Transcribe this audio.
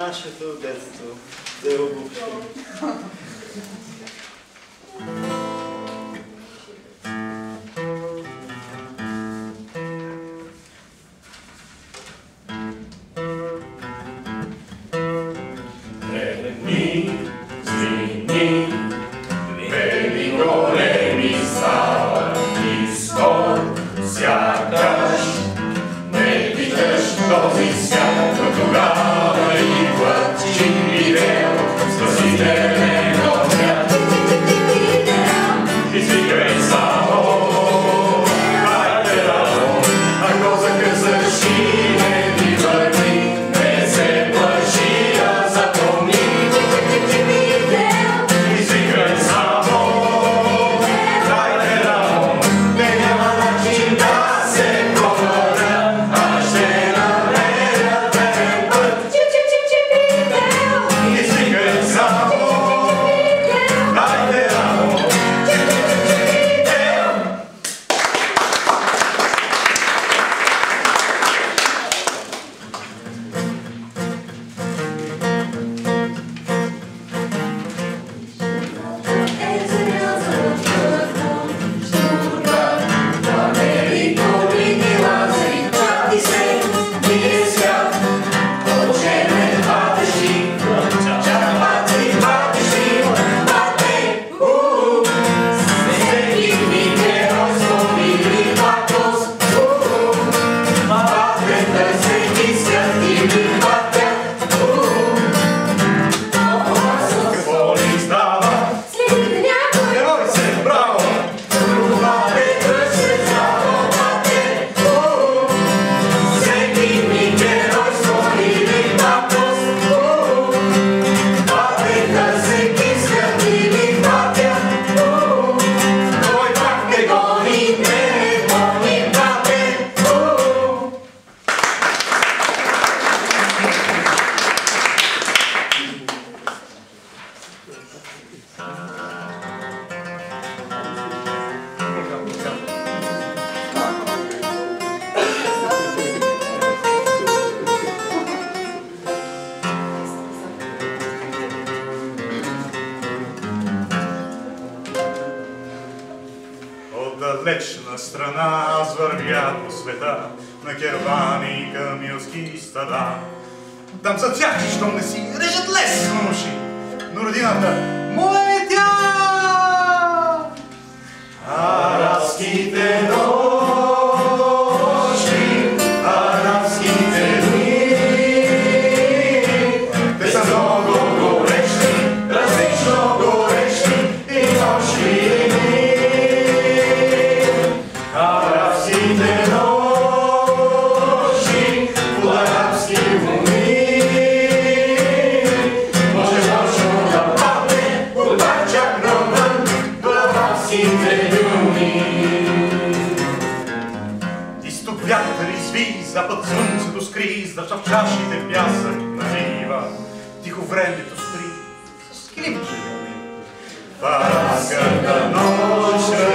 Нашето детство да обобщим. Древни, злини, вели големи става изход, сякаш не виждаш този свят, но тогава идват идеал, спасителен отряд. Извикай само, хайде рамо, ако закъсаш и не ти върви, не се плаши, а запомни. Извикай само, хайде рамо, не няма начин да се провърна, а ще намеря верен път. Извикай само, хайде рамо. Далечна страна аз вървя по света на кервани и камилски стада. Там за тях, щом не си режат лесно уши, но родината моя е тя. Арабските нощи, арабските дни, те са много горещи, различно горещи и нощи и дни. Арабските нощи, по арабски луни, може точно да падне, отпад чак навън, до арабските дюни. Изток вятър изви, запад слънцето скри, издържа в чашите пясък налива, тихо времето спри, с килимче. В арабската нощ